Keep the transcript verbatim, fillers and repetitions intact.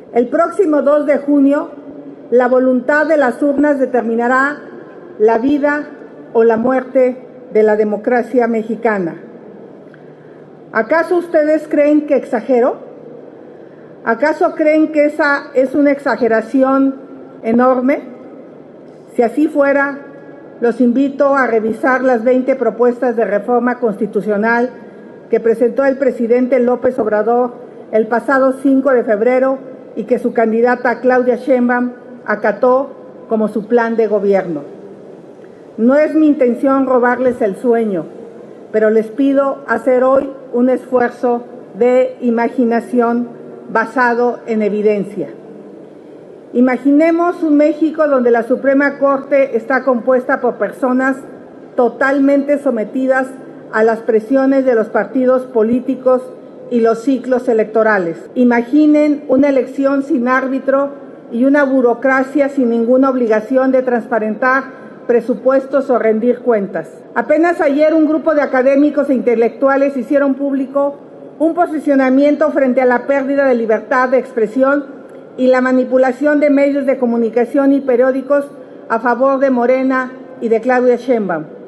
El próximo dos de junio, la voluntad de las urnas determinará la vida o la muerte de la democracia mexicana. ¿Acaso ustedes creen que exagero? ¿Acaso creen que esa es una exageración enorme? Si así fuera, los invito a revisar las veinte propuestas de reforma constitucional que presentó el presidente López Obrador el pasado cinco de febrero y que su candidata Claudia Sheinbaum acató como su plan de gobierno. No es mi intención robarles el sueño, pero les pido hacer hoy un esfuerzo de imaginación basado en evidencia. Imaginemos un México donde la Suprema Corte está compuesta por personas totalmente sometidas a las presiones de los partidos políticos y los ciclos electorales. Imaginen una elección sin árbitro y una burocracia sin ninguna obligación de transparentar presupuestos o rendir cuentas. Apenas ayer un grupo de académicos e intelectuales hicieron público un posicionamiento frente a la pérdida de libertad de expresión y la manipulación de medios de comunicación y periódicos a favor de Morena y de Claudia Sheinbaum.